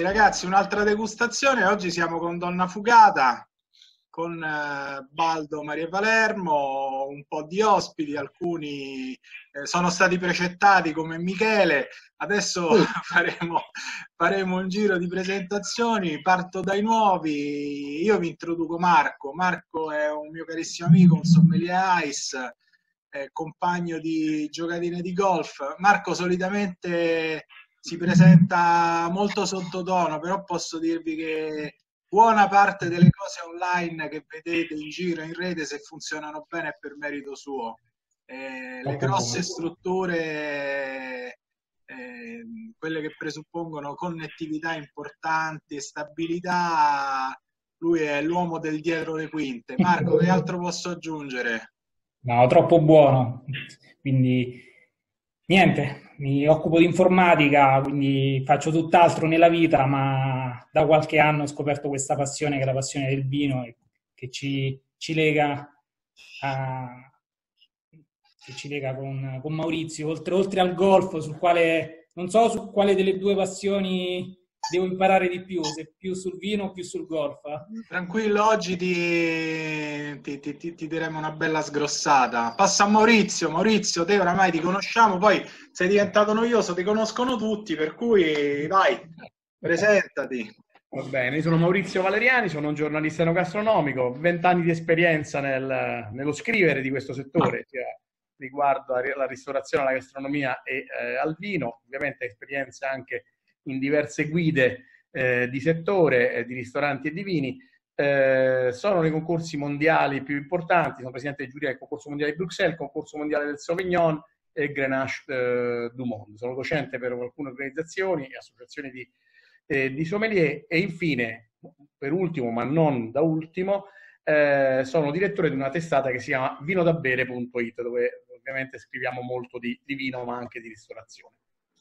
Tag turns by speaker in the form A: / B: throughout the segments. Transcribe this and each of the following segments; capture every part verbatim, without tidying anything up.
A: ragazzi, un'altra degustazione. Oggi siamo con Donna Fugata, con eh, Baldo Maria Palermo, un po' di ospiti, alcuni eh, sono stati precettati come Michele. Adesso
B: Sì.
A: faremo, faremo un giro di presentazioni, parto dai nuovi. Io vi introduco Marco. Marco è un mio carissimo amico, un sommelier ice, eh, compagno di giocatine di golf. Marco solitamente si presenta molto sottotono, però posso dirvi che buona parte delle cose online che vedete in giro in rete, se funzionano bene, è per merito suo. Eh, le grosse strutture, eh, quelle che presuppongono connettività importanti e stabilità, lui è l'uomo del dietro le quinte. Marco, che altro posso aggiungere?
B: No, troppo buono. Quindi niente, mi occupo di informatica, quindi faccio tutt'altro nella vita, ma da qualche anno ho scoperto questa passione che è la passione del vino e che ci, ci lega a- che ci lega con, con Maurizio, oltre, oltre al golf, sul quale non so su quale delle due passioni devo imparare di più, se più sul vino o più sul golf. eh.
A: Tranquillo, oggi ti, ti, ti, ti- ti daremo una bella sgrossata. Passa a Maurizio. Maurizio, te oramai ti conosciamo, poi sei diventato noioso, ti conoscono tutti, per cui vai, presentati.
C: Va bene, io sono Maurizio Valeriani, sono un giornalista enogastronomico, vent'anni di esperienza nel- nello scrivere di questo settore, sia riguardo alla ristorazione, alla gastronomia e eh, al vino, ovviamente esperienza anche in diverse guide eh, di settore, eh, di ristoranti e di vini. Eh, sono nei concorsi mondiali più importanti, sono presidente di giuria del concorso mondiale di Bruxelles, concorso mondiale del Sauvignon e Grenache eh, du Monde. Sono docente per alcune organizzazioni e associazioni di eh, di sommelier e infine, per ultimo ma non da ultimo, eh, sono direttore di una testata che si chiama vinodabere punto it, dove ovviamente scriviamo molto di, di vino ma anche di ristorazione.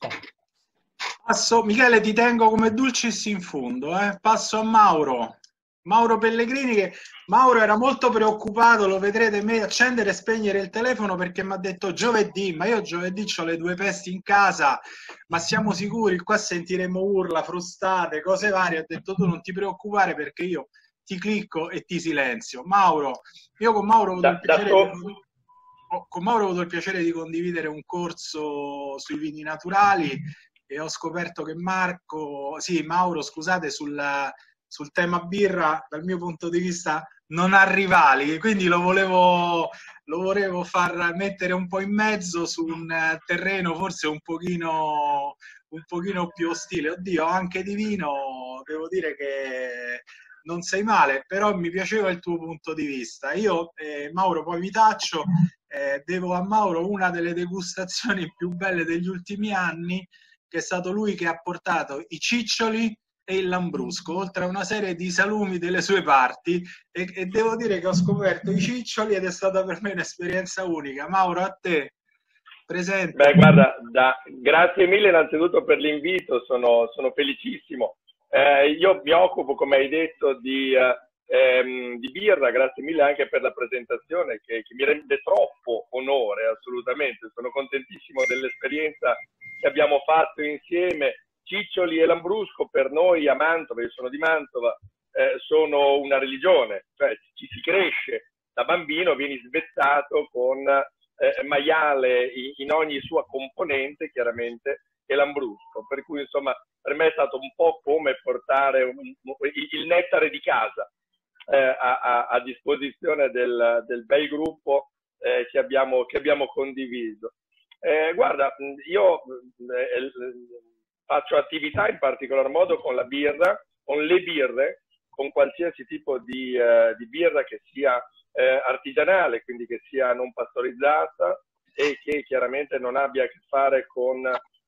A: Passo, Michele, ti tengo come dulcis in fondo, eh. Passo a Mauro. Mauro Pellegrini, che Mauro era molto preoccupato, lo vedrete me accendere e spegnere il telefono perché mi ha detto giovedì, ma io giovedì ho le due pesti in casa, ma siamo sicuri, qua sentiremo urla, frustate, cose varie. Ho detto tu non ti preoccupare perché io ti clicco e ti silenzio. Mauro, io con Mauro ho avuto il
D: Da, da
A: piacere
D: so-
A: di... Con Mauro ho avuto il piacere di condividere un corso sui vini naturali e ho scoperto che Marco, sì, Mauro, scusate, sul, sul tema birra, dal mio punto di vista, non ha rivali, quindi lo volevo, lo volevo far mettere un po' in mezzo su un terreno forse un pochino, un pochino più ostile. Oddio, anche di vino, devo dire che non sei male, però mi piaceva il tuo punto di vista. Io, eh, Mauro, poi vi taccio, eh, devo a Mauro una delle degustazioni più belle degli ultimi anni, che è stato lui che ha portato i ciccioli e il lambrusco, oltre a una serie di salumi delle sue parti, e, e devo dire che ho scoperto i ciccioli ed è stata per me un'esperienza unica. Mauro, a te, presente.
D: Beh, guarda, da, grazie mille innanzitutto per l'invito, sono, sono felicissimo. Eh, io mi occupo, come hai detto, di, eh, ehm, di birra, grazie mille anche per la presentazione che, che mi rende troppo onore, assolutamente. Sono contentissimo dell'esperienza che abbiamo fatto insieme. Ciccioli e Lambrusco per noi a Mantova, io sono di Mantova, eh, sono una religione, cioè ci si cresce da bambino, vieni svezzato con eh, maiale in, in ogni sua componente, chiaramente, e Lambrusco, per cui insomma per me è stato un po' come portare un, il, il nettare di casa eh, a, a, a disposizione del, del bel gruppo eh, che, abbiamo, che abbiamo condiviso. Eh, guarda, io eh, faccio attività in particolar modo con la birra, con le birre, con qualsiasi tipo di, eh, di birra che sia eh, artigianale, quindi che sia non pastorizzata e che chiaramente non abbia a che fare con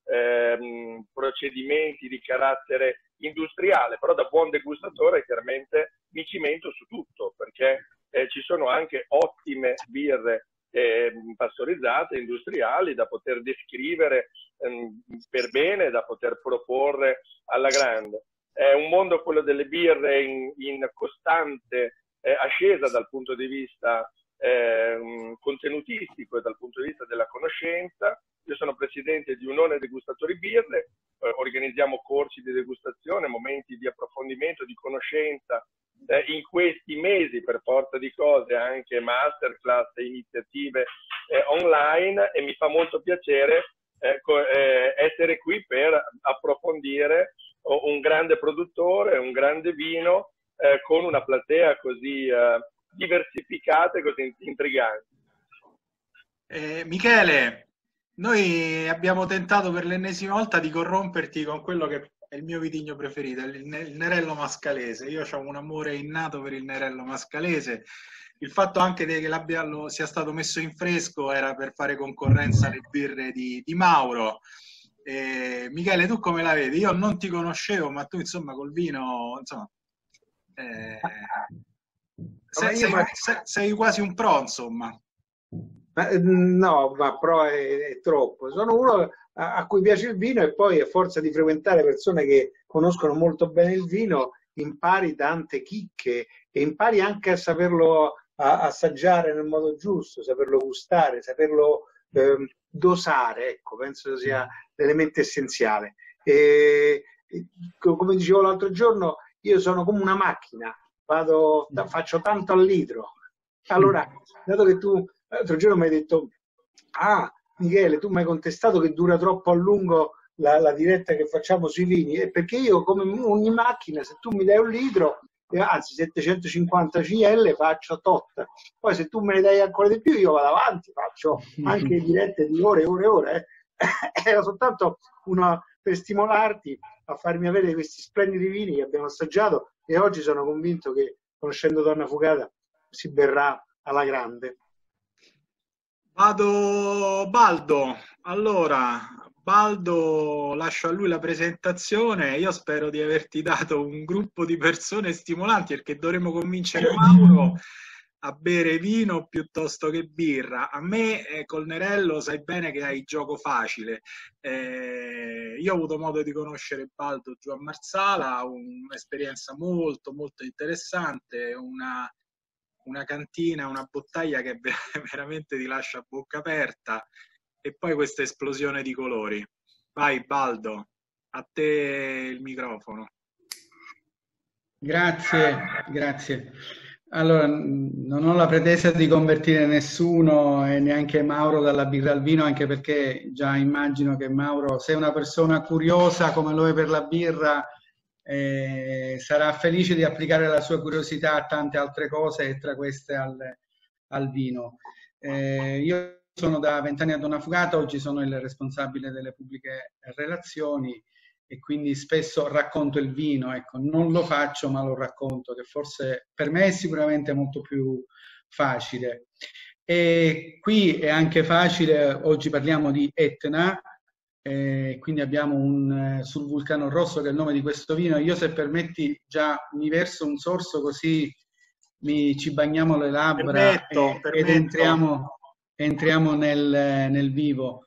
D: ehm, procedimenti di carattere industriale, però da buon degustatore chiaramente mi cimento su tutto, perché eh, ci sono anche ottime birre Eh, pastorizzate, industriali, da poter descrivere ehm, per bene, da poter proporre alla grande. È un mondo, quello delle birre, in, in costante eh, ascesa dal punto di vista eh, contenutistico e dal punto di vista della conoscenza. Io sono presidente di Unione Degustatori Birre, eh, organizziamo corsi di degustazione, momenti di approfondimento, di conoscenza, eh, in questi mesi per forza di cose anche masterclass e iniziative eh, online, e mi fa molto piacere eh, eh, essere qui per approfondire un grande produttore, un grande vino eh, con una platea così eh, diversificata e così intrigante.
A: Eh, Michele, noi abbiamo tentato per l'ennesima volta di corromperti con quello che è il mio vitigno preferito, il, il Nerello Mascalese. Io ho un amore innato per il Nerello Mascalese. Il fatto anche che l'abbia, sia stato messo in fresco era per fare concorrenza alle birre di, di Mauro. Eh, Michele, tu come la vedi? Io non ti conoscevo, ma tu insomma col vino, insomma, eh, sei, sei, sei, sei quasi un pro, insomma.
E: Ma, no, ma pro è, è troppo. Sono uno a, a cui piace il vino, e poi a forza di frequentare persone che conoscono molto bene il vino impari tante chicche e impari anche a saperlo a, assaggiare nel modo giusto, saperlo gustare, saperlo eh, dosare. Ecco, penso sia l'elemento essenziale. E, come dicevo l'altro giorno, io sono come una macchina, vado, faccio tanto al litro. Allora, dato che tu l'altro giorno mi hai detto, ah Michele, tu mi hai contestato che dura troppo a lungo la, la diretta che facciamo sui vini, è perché io, come ogni macchina, se tu mi dai un litro, anzi settecentocinquanta centilitri, faccio tot. Poi se tu me ne dai ancora di più, io vado avanti, faccio anche dirette di ore e ore e ore. Eh. Era soltanto una, per stimolarti a farmi avere questi splendidi vini che abbiamo assaggiato, e oggi sono convinto che, conoscendo Donna Fugata, si berrà alla grande.
A: Vado Baldo. Allora, Baldo, lascio a lui la presentazione. Io spero di averti dato un gruppo di persone stimolanti, perché dovremo convincere Mauro a bere vino piuttosto che birra. A me eh, col Nerello sai bene che hai gioco facile. Eh, io ho avuto modo di conoscere Baldo giù a Marsala, un'esperienza molto molto interessante, una, una cantina, una bottaglia che veramente ti lascia a bocca aperta, e poi questa esplosione di colori. Vai Baldo, a te il microfono.
F: Grazie, grazie. Allora, non ho la pretesa di convertire nessuno e neanche Mauro dalla birra al vino, anche perché già immagino che Mauro, se è una persona curiosa come lo è per la birra, eh, sarà felice di applicare la sua curiosità a tante altre cose, e tra queste al, al vino. Eh, io sono da vent'anni a Donna Fugata, oggi sono il responsabile delle pubbliche relazioni, e quindi spesso racconto il vino. Ecco, non lo faccio ma lo racconto, che forse per me è sicuramente molto più facile. E qui è anche facile, oggi parliamo di Etna, eh, quindi abbiamo un, sul Vulcano Rosso, che è il nome di questo vino. Io, se permetti, già mi verso un sorso così mi, ci bagniamo le labbra.
A: Permetto,
F: e,
A: permetto.
F: ed entriamo, entriamo nel, nel vivo.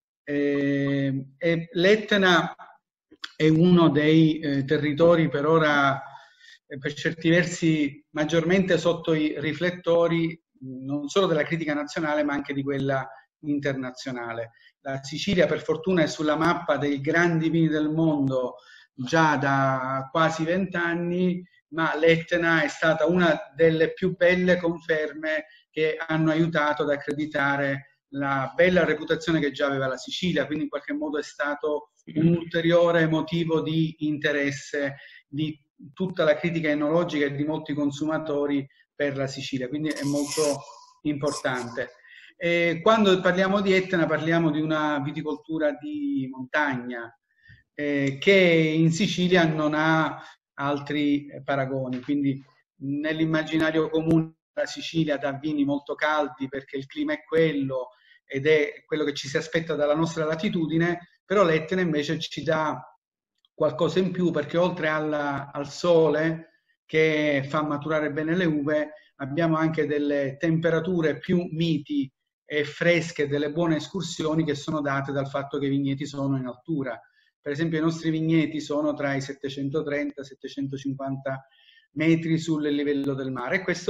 F: Eh, e l'Etna è uno dei eh, territori per ora, eh, per certi versi, maggiormente sotto i riflettori non solo della critica nazionale ma anche di quella internazionale. La Sicilia, per fortuna, è sulla mappa dei grandi vini del mondo già da quasi vent'anni, ma l'Etna è stata una delle più belle conferme che hanno aiutato ad accreditare la bella reputazione che già aveva la Sicilia, quindi in qualche modo è stato un ulteriore motivo di interesse di tutta la critica enologica e di molti consumatori per la Sicilia, quindi è molto importante. E quando parliamo di Etna parliamo di una viticoltura di montagna eh, che in Sicilia non ha altri paragoni, quindi nell'immaginario comune la Sicilia dà vini molto caldi perché il clima è quello ed è quello che ci si aspetta dalla nostra latitudine, però l'Etna invece ci dà qualcosa in più, perché oltre alla, al sole che fa maturare bene le uve, abbiamo anche delle temperature più miti e fresche, delle buone escursioni che sono date dal fatto che i vigneti sono in altura. Per esempio i nostri vigneti sono tra i settecentotrenta e i settecentocinquanta metri sul livello del mare, e questo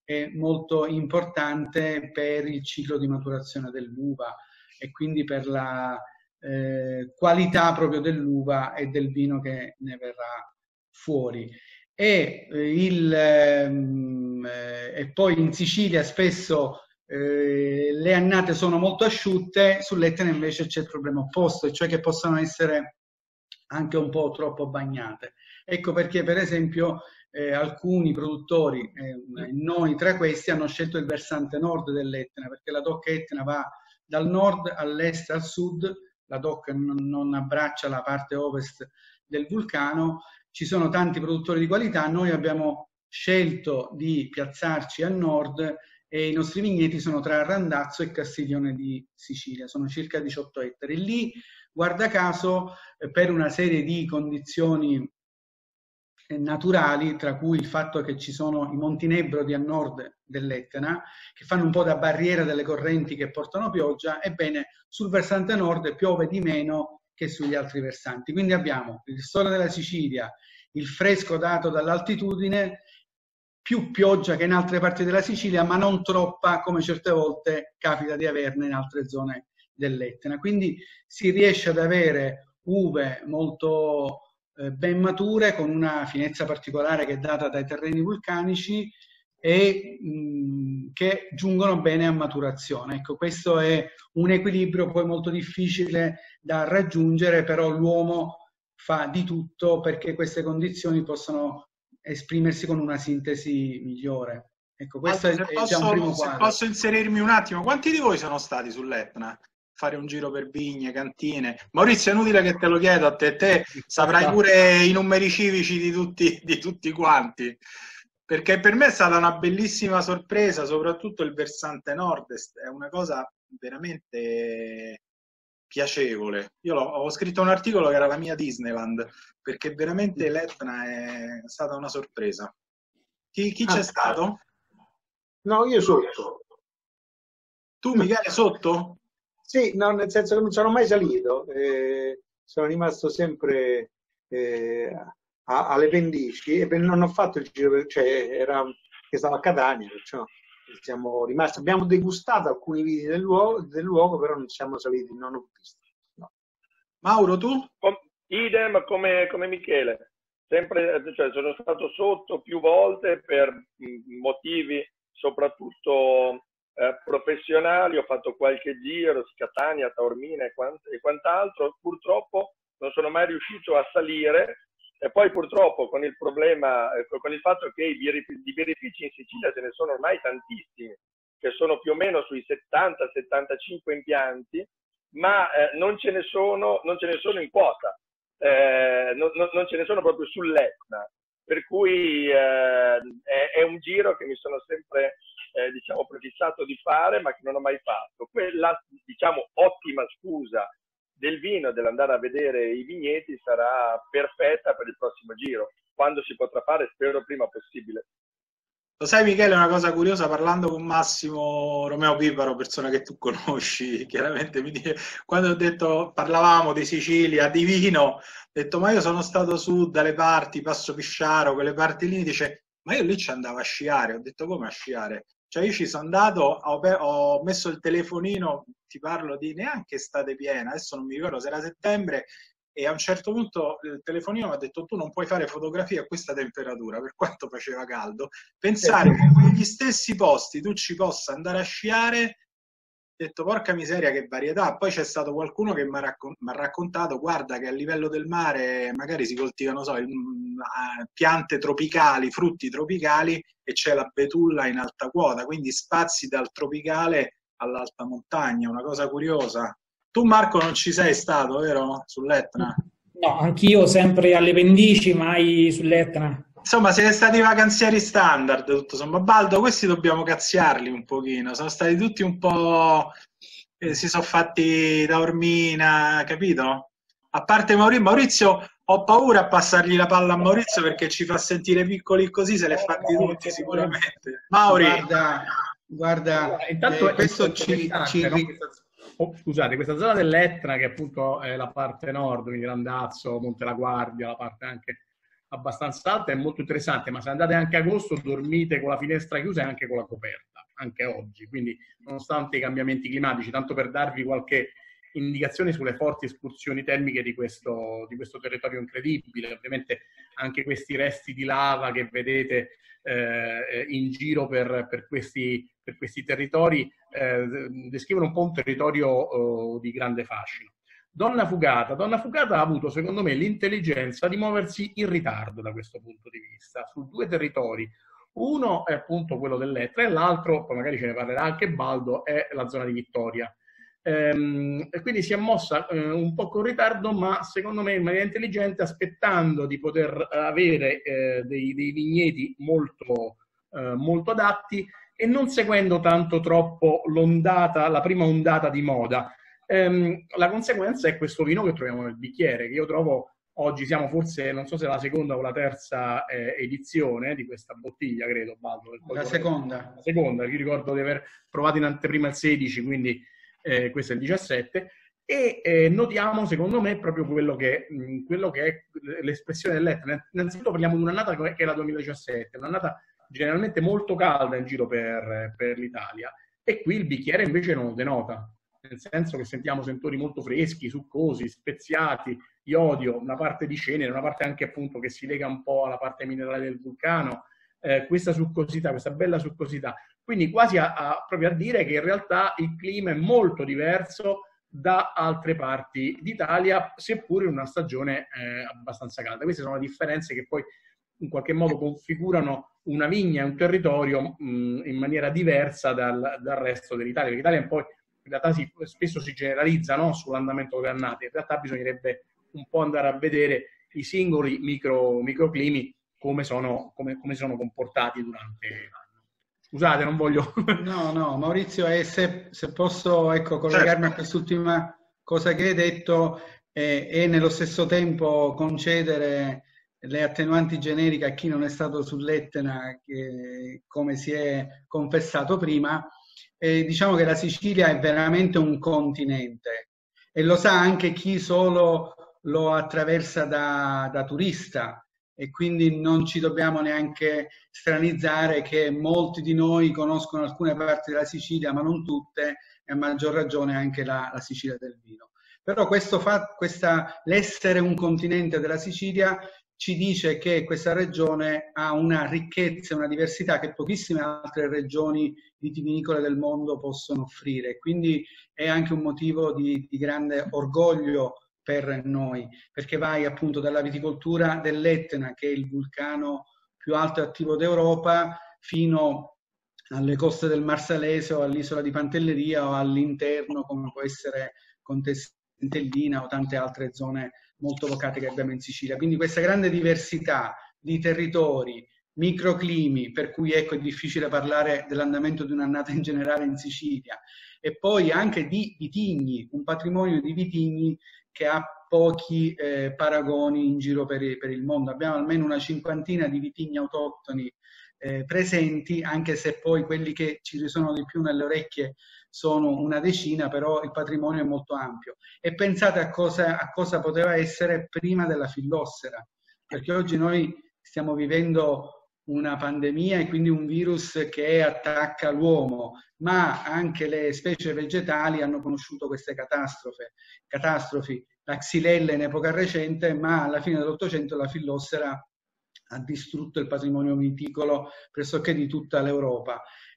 F: è molto importante per il ciclo di maturazione dell'uva e quindi per la eh, qualità proprio dell'uva e del vino che ne verrà fuori. E, eh, il, ehm, eh, e poi in Sicilia spesso eh, le annate sono molto asciutte, sull'Etna invece c'è il problema opposto, cioè che possono essere anche un po' troppo bagnate. Ecco perché per esempio eh, alcuni produttori, eh, noi tra questi, hanno scelto il versante nord dell'Etna, perché la D O C Etna va dal nord all'est al sud, la D O C non, non abbraccia la parte ovest del vulcano, ci sono tanti produttori di qualità, noi abbiamo scelto di piazzarci a nord e i nostri vigneti sono tra Randazzo e Castiglione di Sicilia, sono circa diciotto ettari. Lì, guarda caso, per una serie di condizioni naturali, tra cui il fatto che ci sono i Monti Nebrodi a nord dell'Etna, che fanno un po' da barriera delle correnti che portano pioggia, ebbene sul versante nord piove di meno che sugli altri versanti. Quindi abbiamo il sole della Sicilia, il fresco dato dall'altitudine, più pioggia che in altre parti della Sicilia, ma non troppa come certe volte capita di averne in altre zone dell'Etna. Quindi si riesce ad avere uve molto eh, ben mature, con una finezza particolare che è data dai terreni vulcanici e mh, che giungono bene a maturazione. Ecco, questo è un equilibrio poi molto difficile da raggiungere, però l'uomo fa di tutto perché queste condizioni possano esprimersi con una sintesi migliore. Ecco, questo
A: Aldo,
F: è,
A: se
F: è
A: posso,
F: già un primo
A: se
F: quadro.
A: posso inserirmi un attimo, quanti di voi sono stati sull'Etna? Fare un giro per vigne, cantine. Maurizio, è inutile che te lo chiedo a te, te saprai pure i numeri civici di tutti, di tutti quanti, perché per me è stata una bellissima sorpresa, soprattutto il versante nord-est, è una cosa veramente piacevole. Io ho scritto un articolo che era la mia Disneyland, perché veramente l'Etna è stata una sorpresa. Chi, chi c'è
E: Ah,
A: stato?
E: No, io sotto.
A: Tu, Michele, sotto?
E: Sì, no, nel senso che non sono mai salito, eh, sono rimasto sempre eh, a, alle pendici e non ho fatto il giro, per, cioè era che stavo a Catania, perciò siamo rimasti, abbiamo degustato alcuni vini del luogo, del luogo, però non siamo saliti, non ho visto. No.
A: Mauro, tu?
D: Idem come, come Michele, sempre, cioè, sono stato sotto più volte per motivi soprattutto eh, professionali, ho fatto qualche giro, Catania, Taormina e, quant- e quant'altro, purtroppo non sono mai riuscito a salire e poi purtroppo con il problema, eh, con il fatto che i birrifici, di birrifici in Sicilia ce ne sono ormai tantissimi, che sono più o meno sui settanta settantacinque impianti, ma eh, non ce ne sono, non ce ne sono in quota. Eh, non, non ce ne sono proprio sull'Etna, per cui eh, è, è un giro che mi sono sempre eh, diciamo prefissato di fare ma che non ho mai fatto. Quella diciamo ottima scusa del vino, dell'andare a vedere i vigneti, sarà perfetta per il prossimo giro, quando si potrà fare, spero prima possibile.
A: Lo sai Michele, una cosa curiosa, parlando con Massimo Romeo Piparo, persona che tu conosci, chiaramente mi dice, quando ho detto, parlavamo di Sicilia, di vino, ho detto ma io sono stato su dalle parti, Passo Pisciaro, quelle parti lì, dice ma io lì ci andavo a sciare, ho detto come a sciare? Cioè io ci sono andato, ho, ho messo il telefonino, ti parlo di neanche estate piena, adesso non mi ricordo se era settembre, e a un certo punto il telefonino mi ha detto tu non puoi fare fotografie a questa temperatura, per quanto faceva caldo. Pensare che in quegli stessi posti tu ci possa andare a sciare, ho detto porca miseria che varietà. Poi c'è stato qualcuno che mi ha raccon- raccontato guarda che a livello del mare magari si coltivano so, il, uh, piante tropicali, frutti tropicali e c'è la betulla in alta quota, quindi spazi dal tropicale all'alta montagna, una cosa curiosa. Tu Marco non ci sei stato, vero? Sull'Etna?
B: No, anch'io sempre alle pendici, mai sull'Etna.
A: Insomma, siete stati vacanzieri standard, tutto sommato. Baldo, questi dobbiamo cazziarli un pochino. Sono stati tutti un po'... Eh, si sono fatti Taormina, capito? A parte Maurizio, Maurizio, ho paura a passargli la palla a Maurizio perché ci fa sentire piccoli così, se li ha fatti tutti sicuramente. Mauri.
F: Guarda, guarda
C: intanto
F: eh, questo ci... ci...
C: No? Oh, scusate, questa zona dell'Etna, che appunto è la parte nord, quindi Randazzo, Monte La Guardia, la parte anche abbastanza alta, è molto interessante, ma se andate anche a agosto dormite con la finestra chiusa e anche con la coperta, anche oggi, quindi nonostante i cambiamenti climatici, tanto per darvi qualche indicazione sulle forti escursioni termiche di questo, di questo territorio incredibile. Ovviamente anche questi resti di lava che vedete eh, in giro per, per, questi, per questi territori eh, descrivono un po' un territorio oh, di grande fascino. Donna Fugata. Donna Fugata ha avuto, secondo me, l'intelligenza di muoversi in ritardo da questo punto di vista, su due territori. Uno è appunto quello dell'Etna e l'altro, poi magari ce ne parlerà anche Baldo, è la zona di Vittoria. Ehm, e quindi si è mossa eh, un po' con ritardo, ma secondo me in maniera intelligente, aspettando di poter avere eh, dei, dei vigneti molto, eh, molto adatti e non seguendo tanto troppo l'ondata, la prima ondata di moda. Ehm, la conseguenza è questo vino che troviamo nel bicchiere, che io trovo oggi, siamo forse, non so se la seconda o la terza eh, edizione di questa bottiglia, credo, Baldo.
F: La seconda.
C: La seconda, io ricordo di aver provato in anteprima il sedici, quindi eh, questo è il diciassette, e eh, notiamo, secondo me, proprio quello che, mh, quello che è l'espressione dell'Etna. Innanzitutto parliamo di un'annata che è la duemiladiciassette, un'annata generalmente molto calda in giro per, per l'Italia, e qui il bicchiere invece non lo denota. Nel senso che sentiamo sentori molto freschi, succosi, speziati, iodio, una parte di cenere, una parte anche appunto che si lega un po' alla parte minerale del vulcano, eh, questa succosità, questa bella succosità. Quindi quasi a, a, proprio a dire che in realtà il clima è molto diverso da altre parti d'Italia, seppur in una stagione eh, abbastanza calda. Queste sono le differenze che poi in qualche modo configurano una vigna e un territorio mh, in maniera diversa dal, dal resto dell'Italia, perché l'Italia poi in realtà si, spesso si generalizza, no, sull'andamento delle annate. In realtà bisognerebbe un po' andare a vedere i singoli micro, microclimi come sono, come, come sono comportati durante l'anno. Scusate, non voglio...
F: No, no, Maurizio, e se, se posso ecco, collegarmi a quest'ultima cosa che hai detto eh, e nello stesso tempo concedere le attenuanti generiche a chi non è stato sull'Etna, che, come si è confessato prima. Eh, diciamo che la Sicilia è veramente un continente e lo sa anche chi solo lo attraversa da, da turista, e quindi non ci dobbiamo neanche stranizzare che molti di noi conoscono alcune parti della Sicilia ma non tutte, e a maggior ragione anche la, la Sicilia del vino. Però questo fa, questa, l'essere un continente della Sicilia ci dice che questa regione ha una ricchezza e una diversità che pochissime altre regioni vitivinicole del mondo possono offrire. Quindi è anche un motivo di, di grande orgoglio per noi, perché vai appunto dalla viticoltura dell'Etna, che è il vulcano più alto e attivo d'Europa, fino alle coste del Marsalese o all'isola di Pantelleria o all'interno, come può essere Contessentellina o tante altre zone molto vocate che abbiamo in Sicilia. Quindi questa grande diversità di territori, microclimi, per cui ecco è difficile parlare dell'andamento di un'annata in generale in Sicilia, e poi anche di vitigni, un patrimonio di vitigni che ha pochi eh, paragoni in giro per, per il mondo. Abbiamo almeno una cinquantina di vitigni autoctoni eh, presenti, anche se poi quelli che ci risuonano di più nelle orecchie sono una decina, però il patrimonio è molto ampio. E pensate a cosa, a cosa poteva essere prima della fillossera, perché oggi noi stiamo vivendo una pandemia e quindi un virus che attacca l'uomo, ma anche le specie vegetali hanno conosciuto queste catastrofi. catastrofi. La xylella in epoca recente, ma alla fine dell'Ottocento la fillossera ha distrutto il patrimonio viticolo pressoché di tutta l'Europa.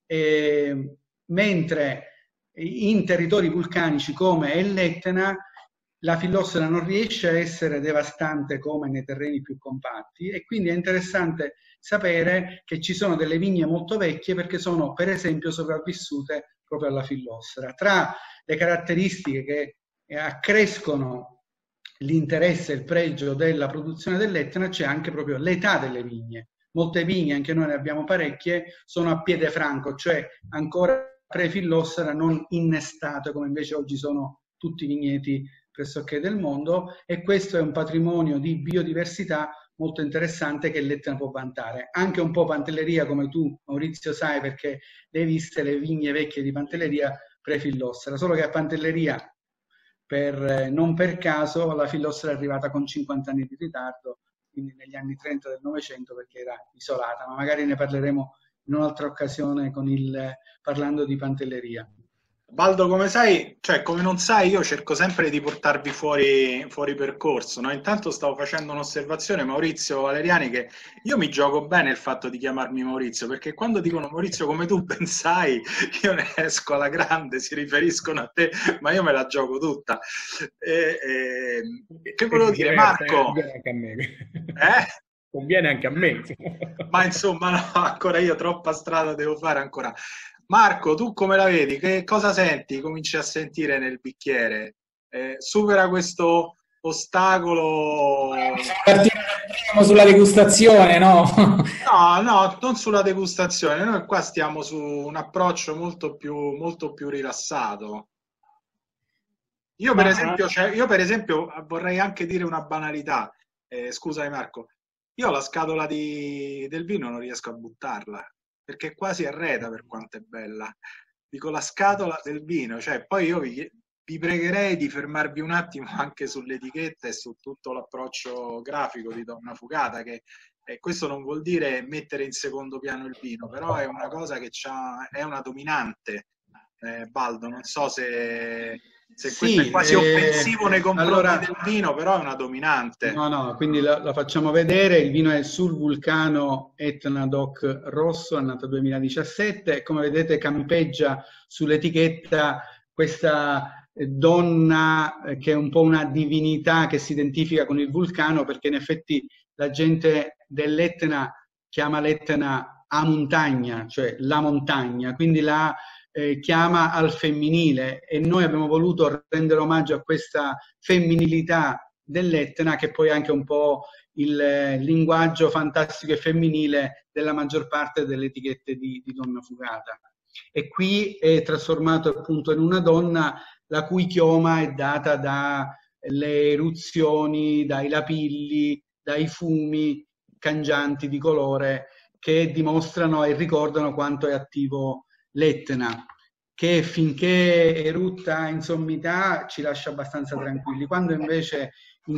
F: E, mentre in territori vulcanici come l'Etna la fillossera non riesce a essere devastante come nei terreni più compatti, e quindi è interessante sapere che ci sono delle vigne molto vecchie perché sono per esempio sopravvissute proprio alla fillossera. Tra le caratteristiche che accrescono l'interesse e il pregio della produzione dell'Etna c'è anche proprio l'età delle vigne. Molte vigne, anche noi ne abbiamo parecchie, sono a piede franco, cioè ancora pre-fillossera, non innestate come invece oggi sono tutti i vigneti pressoché del mondo, e questo è un patrimonio di biodiversità molto interessante che l'Etna può vantare. Anche un po' Pantelleria, come tu Maurizio sai, perché le hai viste le vigne vecchie di Pantelleria pre-fillossera, solo che a Pantelleria per, non per caso la fillossera è arrivata con cinquanta anni di ritardo quindi negli anni trenta del Novecento, perché era isolata, ma magari ne parleremo in un'altra occasione con il, parlando di pantelleria.
A: Baldo, come sai, cioè come non sai, io cerco sempre di portarvi fuori, fuori percorso, no? Intanto stavo facendo un'osservazione, Maurizio Valeriani, che io mi gioco bene il fatto di chiamarmi Maurizio, perché quando dicono Maurizio come tu ben sai, io ne esco alla grande, si riferiscono a te, ma io me la gioco tutta. E, e, che volevo dire, Marco?
C: Conviene anche a me.
A: Eh?
C: Conviene anche a me.
A: Ma insomma, no, ancora io troppa strada devo fare ancora. Marco, tu come la vedi? Che cosa senti? Cominci a sentire nel bicchiere? Eh, supera questo ostacolo?
B: Partiamo sulla degustazione, no?
A: No, no, non sulla degustazione. Noi qua stiamo su un approccio molto più, molto più rilassato. Io per, esempio, cioè, io per esempio vorrei anche dire una banalità. Eh, scusami Marco, io la scatola di, del vino non riesco a buttarla, perché quasi arreda per quanto è bella. Dico la scatola del vino, cioè poi io vi, vi pregherei di fermarvi un attimo anche sull'etichetta e su tutto l'approccio grafico di Donna Fugata, che eh, questo non vuol dire mettere in secondo piano il vino, però è una cosa che c'ha, è una dominante. Eh, Baldo, non so se, se
F: Sì,
A: questo è quasi
F: eh,
A: offensivo nei confronti
F: allora,
A: del vino, però è una dominante.
F: No, no, quindi la, la facciamo vedere. Il vino è sul Vulcano Etna DOC rosso, annata duemiladiciassette. Come vedete campeggia sull'etichetta questa donna eh, che è un po' una divinità che si identifica con il vulcano, perché in effetti la gente dell'Etna chiama l'Etna a montagna, cioè la montagna, quindi la eh, chiama al femminile, e noi abbiamo voluto rendere omaggio a questa femminilità dell'Etna, che poi è anche un po' il eh, linguaggio fantastico e femminile della maggior parte delle etichette di, di Donna Fugata. E qui è trasformato appunto in una donna la cui chioma è data dalle eruzioni, dai lapilli, dai fumi cangianti di colore che dimostrano e ricordano quanto è attivo l'Etna, che finché erutta in sommità ci lascia abbastanza tranquilli. Quando invece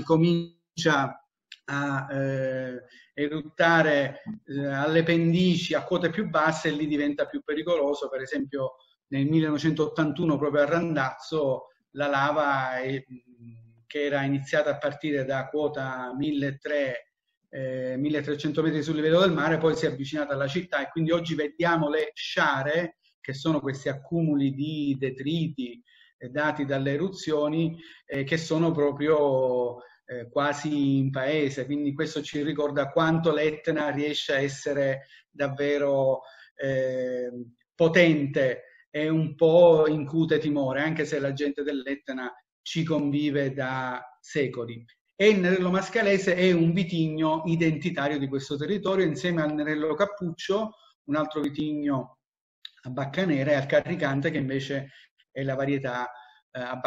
F: incomincia a eh, eruttare eh, alle pendici a quote più basse, lì diventa più pericoloso. Per esempio nel millenovecentottantuno proprio a Randazzo la lava è, che era iniziata a partire da quota milletrecento eh, milletrecento metri sul livello del mare, poi si è avvicinata alla città, e quindi oggi vediamo le sciare, che sono questi accumuli di detriti eh, dati dalle eruzioni, eh, che sono proprio eh, quasi in paese. Quindi questo ci ricorda quanto l'Etna riesce a essere davvero eh, potente e un po' incute timore, anche se la gente dell'Etna ci convive da secoli. E il Nerello Mascalese è un vitigno identitario di questo territorio, insieme al Nerello Cappuccio, un altro vitigno a bacca nera, e al Carricante, che invece è la varietà eh, a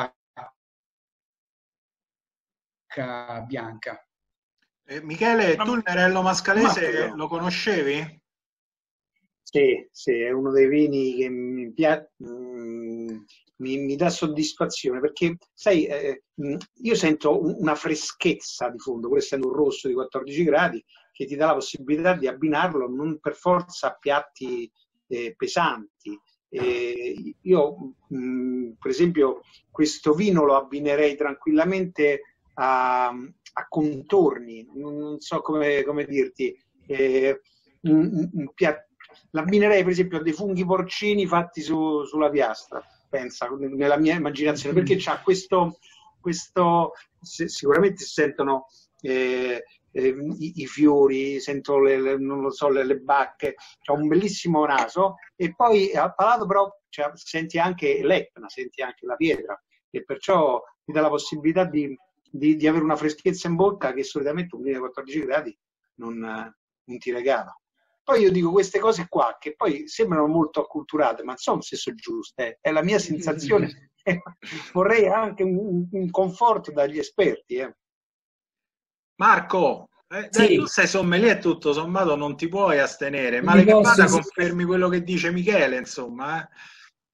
F: bacca bianca.
A: Eh, Michele, tu il Nerello Mascalese lo conoscevi?
E: Sì, sì, è uno dei vini che mi, piace, mi, mi dà soddisfazione, perché sai, eh, io sento una freschezza di fondo, pur essendo un rosso di quattordici gradi, che ti dà la possibilità di abbinarlo non per forza a piatti eh, pesanti. Eh, io, mh, per esempio, questo vino lo abbinerei tranquillamente a, a contorni, non so come, come dirti, eh, un, un piatto. L'abbinerei per esempio a dei funghi porcini fatti su, sulla piastra, pensa, nella mia immaginazione, perché c'ha questo, questo sicuramente si sentono eh, eh, i, i fiori, sento le, le, non lo so, le, le bacche, c'ha un bellissimo naso, e poi al palato però cioè, senti anche l'Etna, senti anche la pietra, e perciò ti dà la possibilità di, di, di avere una freschezza in bocca che solitamente un vino di quattordici gradi non, non ti regala. Poi io dico queste cose qua, che poi sembrano molto acculturate, ma non so se sono giuste, è la mia sensazione. Vorrei anche un, un conforto dagli esperti. Eh.
A: Marco, eh,
B: Sì.
A: dai, tu sei sommelier, tutto sommato non ti puoi astenere, ma
B: Mi
A: le che
B: posso-
A: vada confermi quello che dice Michele, insomma. Eh.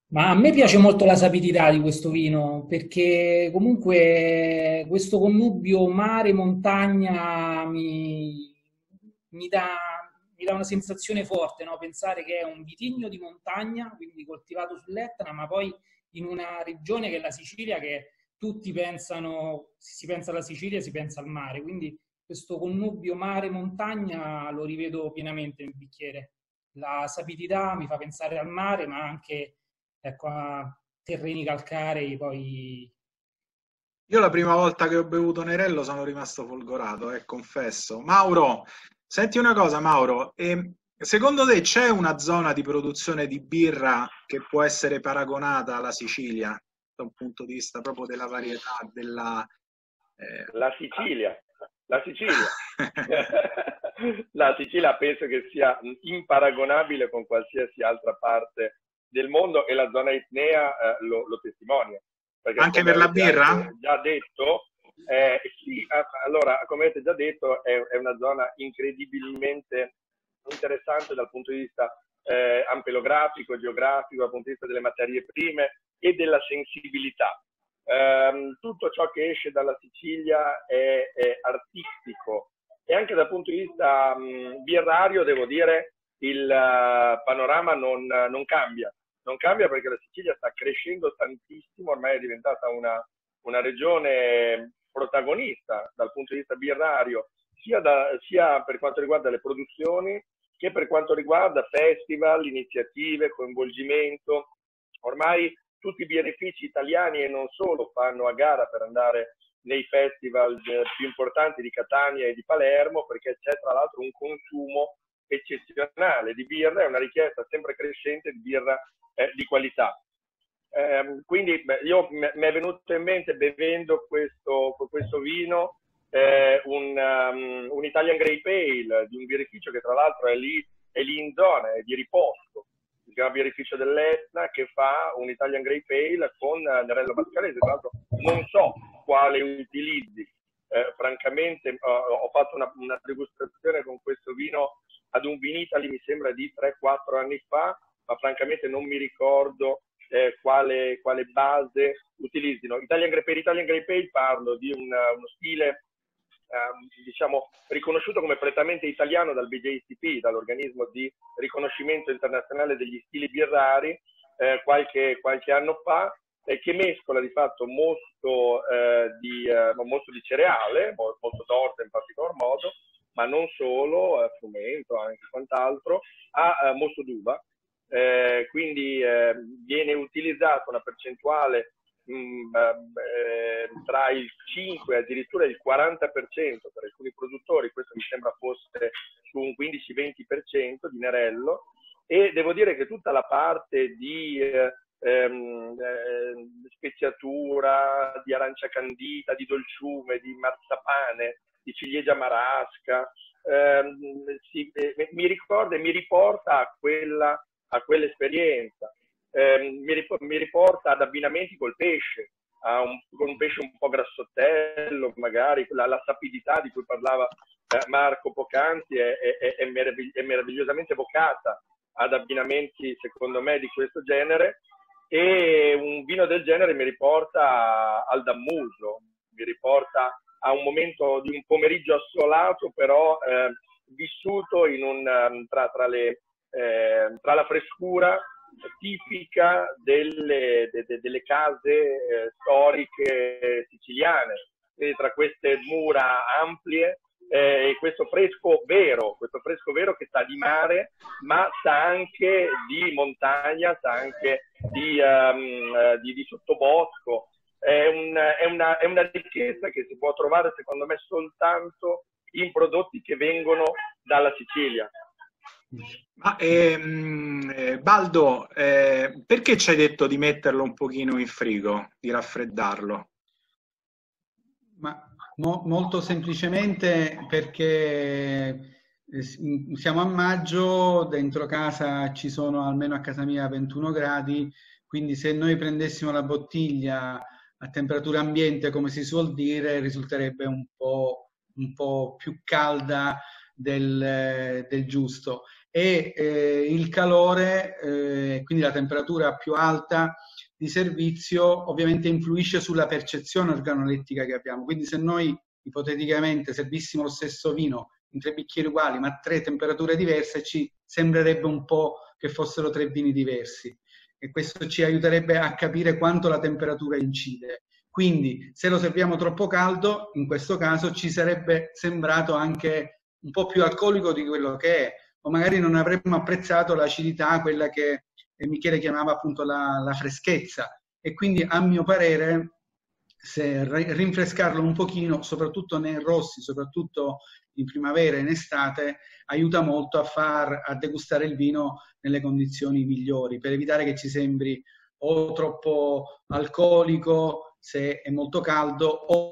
B: Ma a me piace molto la sapidità di questo vino, perché comunque questo connubio mare-montagna mi, mi dà, mi dà una sensazione forte, no? Pensare che è un vitigno di montagna, quindi coltivato sull'Etna, ma poi in una regione che è la Sicilia, che tutti pensano, se si pensa alla Sicilia si pensa al mare, quindi questo connubio mare-montagna lo rivedo pienamente nel bicchiere. La sapidità mi fa pensare al mare, ma anche, ecco, a terreni calcarei. Poi
A: Io la prima volta che ho bevuto Nerello sono rimasto folgorato, eh, confesso. Mauro, senti una cosa, Mauro, e secondo te c'è una zona di produzione di birra che può essere paragonata alla Sicilia, da un punto di vista proprio della varietà, della... eh,
D: La Sicilia, la Sicilia. La Sicilia penso che sia imparagonabile con qualsiasi altra parte del mondo e la zona etnea eh, lo, lo testimonia. Perché
A: Anche
D: come
A: per la
D: avete
A: birra?
D: anche già detto, eh, sì, allora, come avete già detto, è, è una zona incredibilmente interessante dal punto di vista eh, ampelografico, geografico, dal punto di vista delle materie prime e della sensibilità. Um, tutto ciò che esce dalla Sicilia è, è artistico e anche dal punto di vista um, birrario, devo dire, il uh, panorama non, non cambia. Non cambia perché la Sicilia sta crescendo tantissimo, ormai è diventata una, una regione protagonista dal punto di vista birrario, sia, da, sia per quanto riguarda le produzioni, che per quanto riguarda festival, iniziative, coinvolgimento. Ormai tutti i birrifici italiani e non solo fanno a gara per andare nei festival più importanti di Catania e di Palermo, perché c'è tra l'altro un consumo eccezionale di birra e una richiesta sempre crescente di birra eh, di qualità. Eh, quindi beh, io mi è venuto in mente, bevendo questo, questo vino, eh, un, um, un Italian Grape Ale di un birrificio che tra l'altro è lì, è lì in zona, è di riposto. Si chiama Birrificio dell'Etna, che fa un Italian Grape Ale con Nerello Mascalese. Tra l'altro non so quale utilizzi, eh, francamente uh, ho fatto una, una degustazione con questo vino ad un Vinitaly, mi sembra di tre quattro anni fa, ma francamente non mi ricordo eh, quale, quale base utilizzino. Italian Grape Ale, Italian Grape Ale parlo di un, uno stile eh, diciamo riconosciuto come prettamente italiano dal B J C P, dall'organismo di riconoscimento internazionale degli stili birrari, eh, qualche, qualche anno fa, eh, che mescola di fatto mosto, eh, di, eh, mosto di cereale, molto d'orzo in particolar modo, ma non solo, eh, frumento, anche quant'altro, a eh, mosto d'uva. Eh, quindi eh, viene utilizzato una percentuale mh, eh, tra il cinque e addirittura il quaranta per cento per alcuni produttori, questo mi sembra fosse su un quindici venti per cento di Nerello, e devo dire che tutta la parte di eh, ehm, eh, speziatura, di arancia candita, di dolciume, di marzapane, di ciliegia marasca, ehm, si, eh, mi ricorda e mi riporta a quella a quell'esperienza, eh, mi, rip- mi riporta ad abbinamenti col pesce, a un, con un pesce un po' grassottello, magari la, la sapidità di cui parlava eh, Marco poc'anzi è, è, è, meravigli- è meravigliosamente evocata ad abbinamenti, secondo me, di questo genere, e un vino del genere mi riporta al Dammuso, mi riporta a un momento di un pomeriggio assolato, però eh, vissuto in un, tra, tra le Eh, tra la frescura tipica delle, de, de, delle case eh, storiche siciliane, quindi tra queste mura ampie eh, e questo fresco vero, questo fresco vero che sa di mare, ma sa anche di montagna, sa anche di, um, di, di sottobosco. È, un, è, una, è una ricchezza che si può trovare, secondo me, soltanto in prodotti che vengono dalla Sicilia.
A: Ma, ehm, eh, Baldo, eh, perché ci hai detto di metterlo un pochino in frigo, di raffreddarlo?
F: Ma mo- molto semplicemente perché siamo a maggio, dentro casa ci sono almeno a casa mia ventuno gradi, quindi se noi prendessimo la bottiglia a temperatura ambiente, come si suol dire, risulterebbe un po', un po' più calda del, del giusto. e eh, il calore, eh, quindi la temperatura più alta di servizio, ovviamente influisce sulla percezione organolettica che abbiamo. Quindi se noi ipoteticamente servissimo lo stesso vino in tre bicchieri uguali ma a tre temperature diverse, ci sembrerebbe un po' che fossero tre vini diversi, e questo ci aiuterebbe a capire quanto la temperatura incide. Quindi se lo serviamo troppo caldo, in questo caso ci sarebbe sembrato anche un po' più alcolico di quello che è, o magari non avremmo apprezzato l'acidità, quella che Michele chiamava appunto la, la freschezza. E quindi a mio parere, se rinfrescarlo un pochino, soprattutto nei rossi, soprattutto in primavera e in estate, aiuta molto a far a degustare il vino nelle condizioni migliori, per evitare che ci sembri o troppo alcolico se è molto caldo o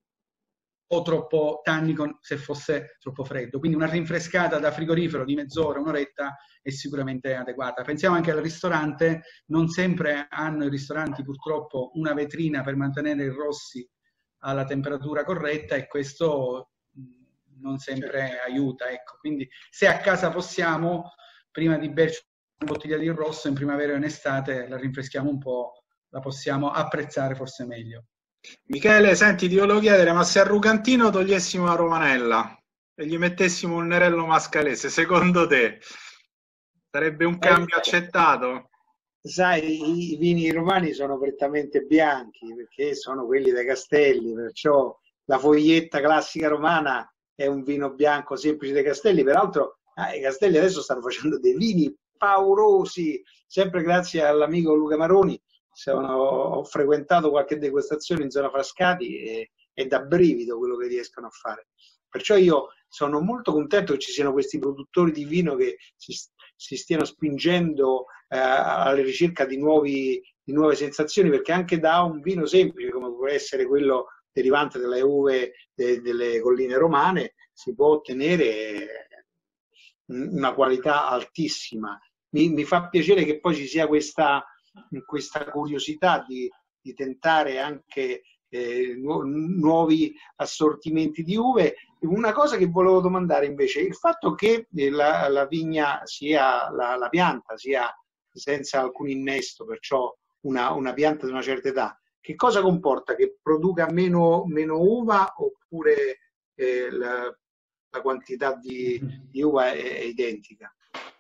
F: o troppo tannico se fosse troppo freddo. Quindi una rinfrescata da frigorifero di mezz'ora, un'oretta è sicuramente adeguata. Pensiamo anche al ristorante, non sempre hanno i ristoranti purtroppo una vetrina per mantenere i rossi alla temperatura corretta, e questo non sempre aiuta. Ecco. Quindi se a casa possiamo, prima di berci una bottiglia di rosso in primavera o in estate, la rinfreschiamo un po', la possiamo apprezzare forse meglio.
A: Michele, senti, ti volevo chiedere, ma se a Rugantino togliessimo la Romanella e gli mettessimo un Nerello Mascalese, secondo te sarebbe un cambio eh, accettato?
E: Sai, i vini romani sono prettamente bianchi, perché sono quelli dei Castelli, perciò la foglietta classica romana è un vino bianco semplice dei Castelli. Peraltro eh, i Castelli adesso stanno facendo dei vini paurosi, sempre grazie all'amico Luca Maroni. Sono, ho frequentato qualche degustazione in zona Frascati e è da brivido quello che riescono a fare. Perciò io sono molto contento che ci siano questi produttori di vino che si, si stiano spingendo eh, alla ricerca di, nuovi, di nuove sensazioni, perché anche da un vino semplice come può essere quello derivante dalle uve de, delle colline romane si può ottenere una qualità altissima. Mi, mi fa piacere che poi ci sia questa questa curiosità di, di tentare anche eh, nu nuovi assortimenti di uve. Una cosa che volevo domandare invece, il fatto che la, la vigna sia, la, la pianta sia senza alcun innesto, perciò una, una pianta di una certa età, che cosa comporta? Che produca meno, meno uva, oppure eh, la, la quantità di, di uva è, è identica?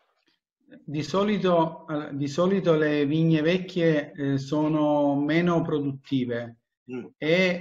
F: Di solito, di solito le vigne vecchie eh, sono meno produttive mm. e,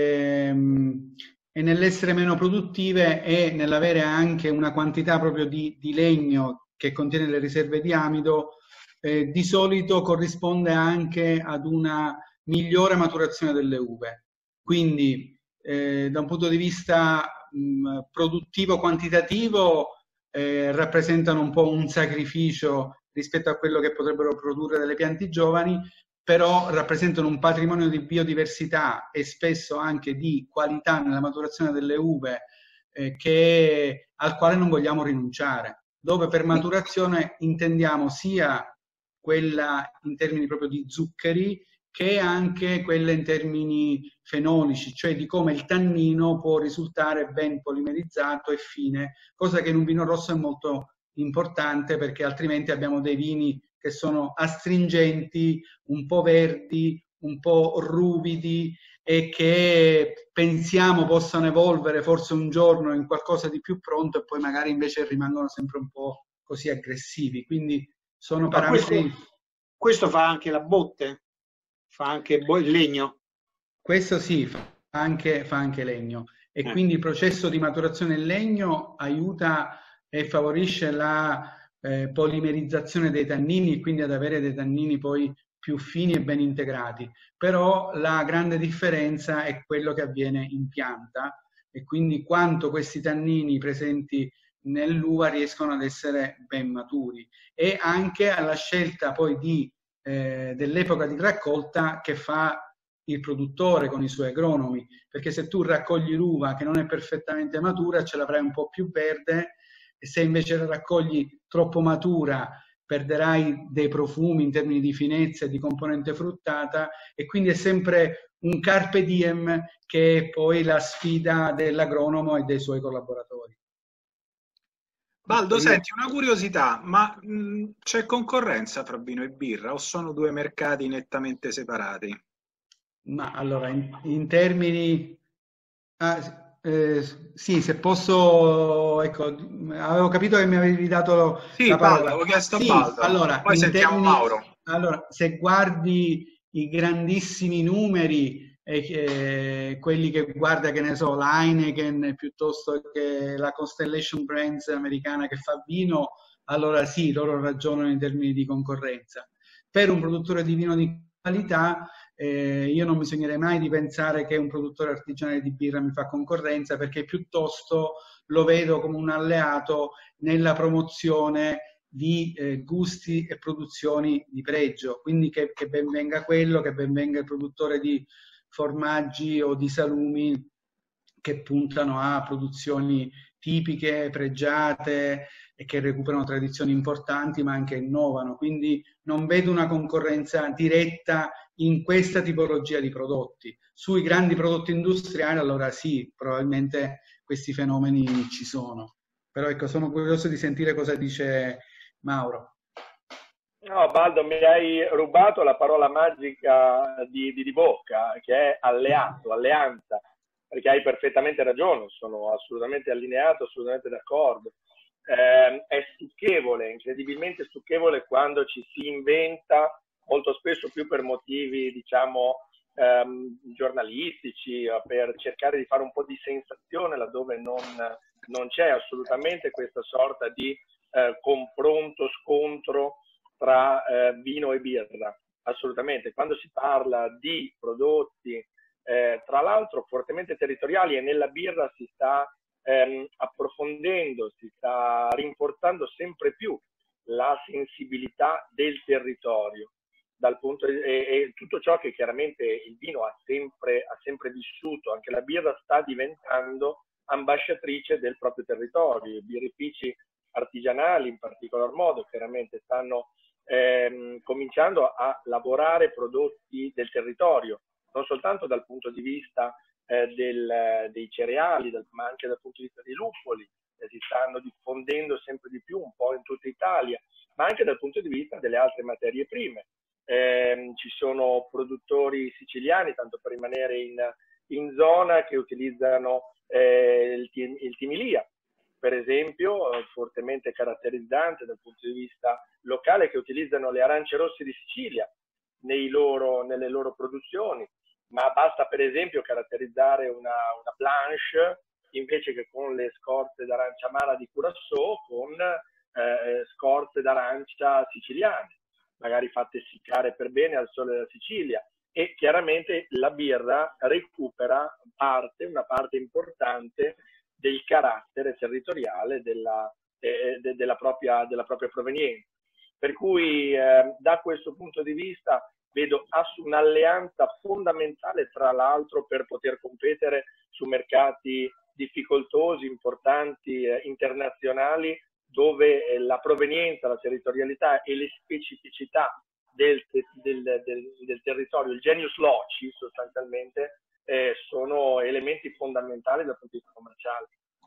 F: ehm, e nell'essere meno produttive e nell'avere anche una quantità proprio di, di legno che contiene le riserve di amido, eh, di solito corrisponde anche ad una migliore maturazione delle uve. Quindi eh, da un punto di vista mh, produttivo quantitativo Eh, rappresentano un po' un sacrificio rispetto a quello che potrebbero produrre delle piante giovani, però rappresentano un patrimonio di biodiversità e spesso anche di qualità nella maturazione delle uve eh, che, al quale non vogliamo rinunciare, dove per maturazione intendiamo sia quella in termini proprio di zuccheri che anche quelle in termini fenolici, cioè di come il tannino può risultare ben polimerizzato e fine, cosa che in un vino rosso è molto importante, perché altrimenti abbiamo dei vini che sono astringenti, un po' verdi, un po' ruvidi e che pensiamo possano evolvere forse un giorno in qualcosa di più pronto e poi magari invece rimangono sempre un po' così aggressivi. Quindi sono parametri...
E: Questo, questo fa anche la botte? Fa anche il legno?
F: Questo sì, fa anche, fa anche legno. E eh. quindi il processo di maturazione in legno aiuta e favorisce la eh, polimerizzazione dei tannini e quindi ad avere dei tannini poi più fini e ben integrati. Però la grande differenza è quello che avviene in pianta e quindi quanto questi tannini presenti nell'uva riescono ad essere ben maturi, e anche alla scelta poi di Eh, dell'epoca di raccolta che fa il produttore con i suoi agronomi, perché se tu raccogli l'uva che non è perfettamente matura ce l'avrai un po' più verde, e se invece la raccogli troppo matura perderai dei profumi in termini di finezza e di componente fruttata, e quindi è sempre un carpe diem che è poi la sfida dell'agronomo e dei suoi collaboratori.
A: Baldo, senti, una curiosità, ma mh, c'è concorrenza fra vino e birra o sono due mercati nettamente separati?
F: Ma allora, in, in termini... Ah, eh, sì, se posso... Ecco, avevo capito che mi avevi dato
A: Sì,
F: la
A: Baldo,
F: parola.
A: avevo chiesto a
F: Sì,
A: Baldo.
F: allora,
A: Poi
F: in
A: sentiamo
F: termini...
A: Mauro.
F: Allora, se guardi i grandissimi numeri, eh, quelli che guarda, che ne so, la Heineken piuttosto che la Constellation Brands americana che fa vino, allora sì, loro ragionano in termini di concorrenza. Per un produttore di vino di qualità, eh, io non mi sognerei mai di pensare che un produttore artigianale di birra mi fa concorrenza, perché piuttosto lo vedo come un alleato nella promozione di eh, gusti e produzioni di pregio, quindi che, che ben venga quello, che ben venga il produttore di formaggi o di salumi che puntano a produzioni tipiche, pregiate e che recuperano tradizioni importanti ma anche innovano, quindi non vedo una concorrenza diretta in questa tipologia di prodotti. Sui grandi prodotti industriali allora sì, probabilmente questi fenomeni ci sono, però ecco, sono curioso di sentire cosa dice Mauro.
D: No, Baldo, mi hai rubato la parola magica di, di, di bocca, che è alleato, alleanza, perché hai perfettamente ragione, sono assolutamente allineato, assolutamente d'accordo. Eh, è stucchevole, incredibilmente stucchevole quando ci si inventa, molto spesso più per motivi, diciamo, ehm, giornalistici, per cercare di fare un po' di sensazione laddove non, non c'è assolutamente questa sorta di eh, confronto, scontro tra eh, vino e birra, assolutamente. Quando si parla di prodotti, eh, tra l'altro fortemente territoriali, e nella birra si sta ehm, approfondendo, si sta rinforzando sempre più la sensibilità del territorio, dal punto di, e, e tutto ciò che chiaramente il vino ha sempre, ha sempre vissuto, anche la birra sta diventando ambasciatrice del proprio territorio. I birrifici artigianali in particolar modo chiaramente stanno ehm, cominciando a lavorare prodotti del territorio, non soltanto dal punto di vista eh, del, dei cereali, del, ma anche dal punto di vista dei luppoli, eh, si stanno diffondendo sempre di più un po' in tutta Italia, ma anche dal punto di vista delle altre materie prime. Eh, ci sono produttori siciliani, tanto per rimanere in, in zona, che utilizzano eh, il, il timilia, per esempio, eh, fortemente caratterizzante dal punto di vista locale, che utilizzano le arance rosse di Sicilia nei loro, nelle loro produzioni, ma basta per esempio caratterizzare una, una blanche invece che con le scorze d'arancia amara di Curaçao, con eh, scorze d'arancia siciliane, magari fatte essiccare per bene al sole della Sicilia. E chiaramente la birra recupera parte, una parte importante del carattere territoriale della, eh, de, della, propria, della propria provenienza. Per cui eh, da questo punto di vista vedo un'alleanza fondamentale, tra l'altro, per poter competere su mercati difficoltosi, importanti, eh, internazionali, dove eh, la provenienza, la territorialità e le specificità del, del, del, del territorio, il genius loci sostanzialmente, eh, sono elementi fondamentali dal punto di vista commerciale.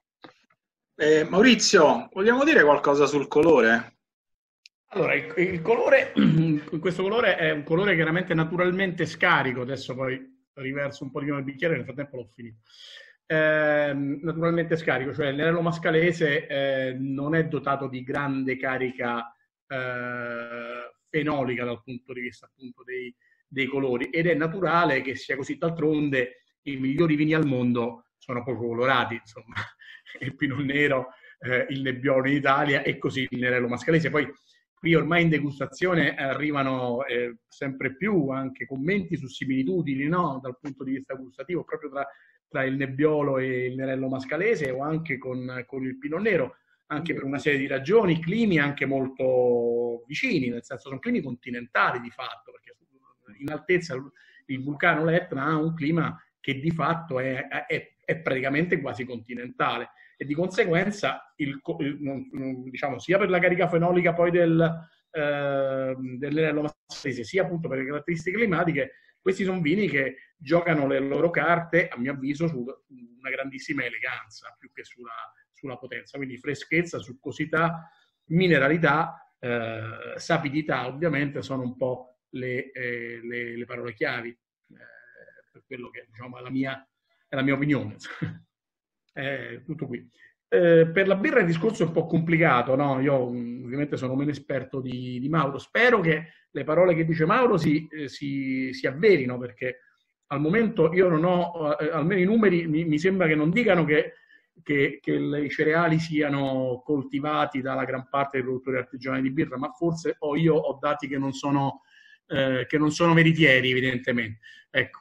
A: Eh, Maurizio, vogliamo dire qualcosa sul colore?
C: Allora, il, il colore, questo colore è un colore chiaramente naturalmente scarico, adesso poi riverso un po' di vino nel bicchiere, nel frattempo l'ho finito. Eh, naturalmente scarico, cioè il Nerello Mascalese eh, non è dotato di grande carica eh, fenolica dal punto di vista appunto dei, dei colori, ed è naturale che sia così. D'altronde i migliori vini al mondo sono poco colorati, insomma, il Pinot Nero, eh, il Nebbiolo in Italia e così il Nerello Mascalese. Poi qui ormai in degustazione arrivano eh, sempre più anche commenti su similitudini, no? Dal punto di vista gustativo, proprio tra, tra il Nebbiolo e il Nerello Mascalese, o anche con, con il Pinot Nero, anche per una serie di ragioni, climi anche molto vicini, nel senso sono climi continentali di fatto, perché in altezza il vulcano l'Etna ha un clima che di fatto è, è, è praticamente quasi continentale, e di conseguenza il, il, diciamo, sia per la carica fenolica poi del, eh, del Nerello Mascalese, sia appunto per le caratteristiche climatiche, questi sono vini che giocano le loro carte, a mio avviso, su una grandissima eleganza, più che sulla, sulla potenza, quindi freschezza, succosità, mineralità, eh, sapidità ovviamente sono un po' le, eh, le, le parole chiavi, eh, per quello che diciamo è la mia, è la mia opinione. È tutto qui. Eh, per la birra il discorso è un po' complicato, no? Io ovviamente sono meno esperto di, di Mauro. Spero che le parole che dice Mauro si, eh, si, si avverino, perché al momento io non ho, eh, almeno i numeri mi, mi sembra che non dicano che, che, che i cereali siano coltivati dalla gran parte dei produttori artigianali di birra, ma forse ho, io ho dati che non sono, eh, che non sono veritieri, evidentemente. Ecco.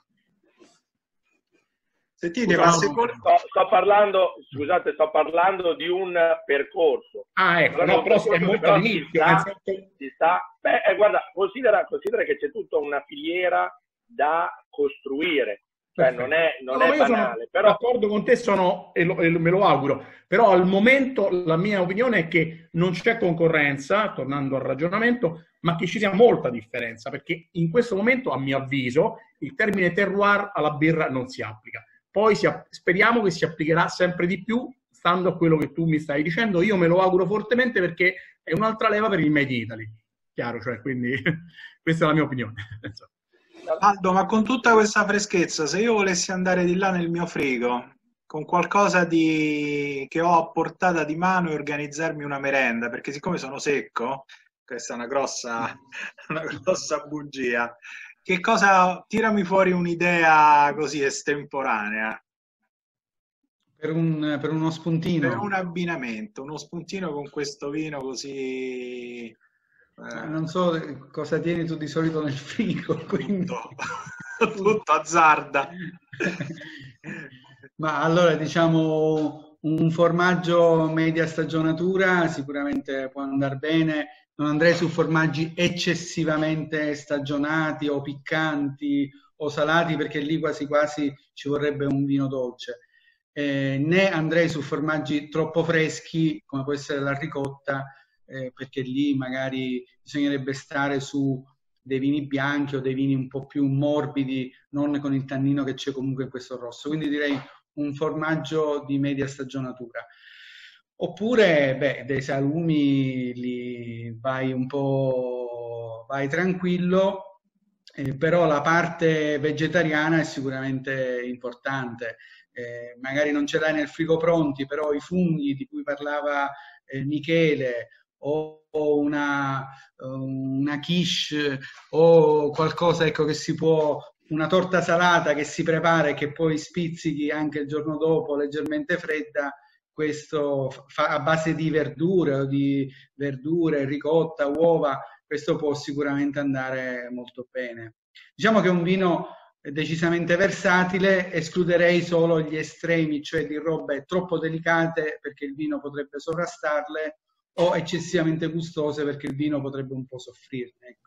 A: Sentite, ma
D: sto, sto parlando, scusate, sto parlando di un percorso.
C: Ah, ecco, no, però è molto all'inizio.
D: Si sta, beh, eh, guarda, considera, considera che c'è tutta una filiera da costruire. Cioè, non è, non
C: no,
D: è banale.
C: Sono
D: però...
C: d'accordo con te, sono, e, lo, e me lo auguro, però al momento la mia opinione è che non c'è concorrenza, tornando al ragionamento, ma che ci sia molta differenza, perché in questo momento, a mio avviso, il termine terroir alla birra non si applica. Poi si, speriamo che si applicherà sempre di più, stando a quello che tu mi stai dicendo. Io me lo auguro fortemente, perché è un'altra leva per il Made in Italy. Chiaro, cioè, quindi questa è la mia opinione.
A: Aldo, ma con tutta questa freschezza, se io volessi andare di là nel mio frigo, con qualcosa di... che ho a portata di mano e organizzarmi una merenda, perché siccome sono secco, questa è una grossa, una grossa bugia, che cosa, tirami fuori un'idea così estemporanea.
F: Per, un, per uno spuntino.
A: Per un abbinamento, uno spuntino con questo vino così...
F: Eh. Non so cosa tieni tu di solito nel frigo, quindi...
A: Tutto, tutto azzarda.
F: Ma allora, diciamo, un formaggio media stagionatura sicuramente può andare bene. Non andrei su formaggi eccessivamente stagionati o piccanti o salati, perché lì quasi quasi ci vorrebbe un vino dolce. Eh, né andrei su formaggi troppo freschi, come può essere la ricotta, eh, perché lì magari bisognerebbe stare su dei vini bianchi o dei vini un po' più morbidi, non con il tannino che c'è comunque in questo rosso. Quindi direi un formaggio di media stagionatura. Oppure, beh, dei salumi li vai un po', vai tranquillo, eh, però la parte vegetariana è sicuramente importante. Eh, magari non ce l'hai nel frigo pronti, però i funghi di cui parlava eh, Michele, o una, una quiche, o qualcosa, ecco, che si può, una torta salata che si prepara e che poi spizzichi anche il giorno dopo leggermente fredda, questo fa, a base di verdure o di verdure, ricotta, uova, questo può sicuramente andare molto bene. Diciamo che è un vino decisamente versatile, escluderei solo gli estremi, cioè di robe troppo delicate perché il vino potrebbe sovrastarle, o eccessivamente gustose perché il vino potrebbe un po' soffrirne. Ecco.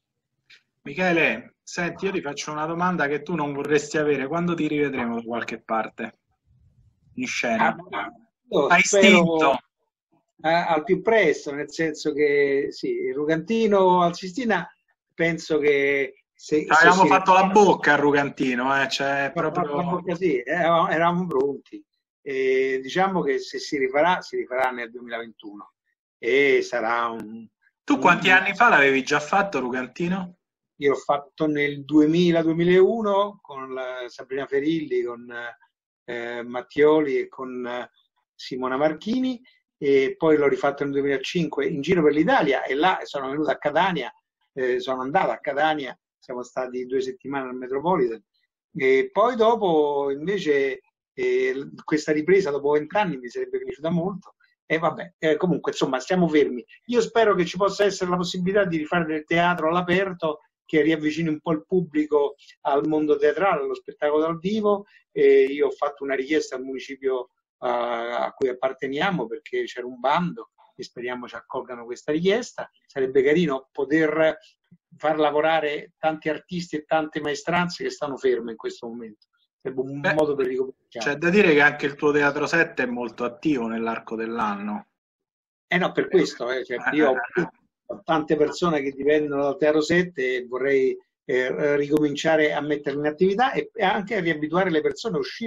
A: Michele, senti, io ti faccio una domanda che tu non vorresti avere. Quando ti rivedremo da qualche parte in scena?
E: Ah,
A: Hai istinto?
E: Al più presto, nel senso che sì, il Rugantino al Sistina penso che se,
A: avevamo
E: se
A: fatto
E: si...
A: la bocca al Rugantino, eh? Cioè, proprio...
E: la bocca, sì, eravamo, eravamo pronti. E diciamo che se si rifarà, si rifarà nel duemilaventuno e sarà un...
A: Tu quanti
E: un...
A: anni fa l'avevi già fatto Rugantino?
E: Io l'ho fatto nel duemila duemilauno con la Sabrina Ferilli, con eh, Mattioli e con eh, Simona Marchini, e poi l'ho rifatto nel duemilacinque in giro per l'Italia, e là sono venuto a Catania, eh, sono andato a Catania, siamo stati due settimane al Metropolitan, e poi dopo invece eh, questa ripresa dopo vent'anni mi sarebbe piaciuta molto, e vabbè, eh, comunque insomma stiamo fermi. Io spero che ci possa essere la possibilità di rifare del teatro all'aperto, che riavvicini un po' il pubblico al mondo teatrale, allo spettacolo dal vivo. E io ho fatto una richiesta al municipio uh, a cui apparteniamo, perché c'era un bando e speriamo ci accolgano questa richiesta. Sarebbe carino poter far lavorare tanti artisti e tante maestranze che stanno ferme in questo momento. Sarebbe un Beh, modo per ricominciare.
A: C'è da dire che anche il tuo Teatro sette è molto attivo nell'arco dell'anno.
E: Eh no, per questo, eh, cioè, io ho tante persone che dipendono dal Teatro sette e vorrei eh, ricominciare a metterle in attività e anche a riabituare le persone a uscire